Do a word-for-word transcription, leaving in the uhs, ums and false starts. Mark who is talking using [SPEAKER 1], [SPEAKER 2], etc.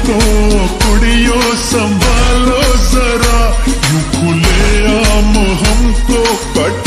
[SPEAKER 1] को कुड़ियों संभालो जरा, यूं खुले आम हमको कट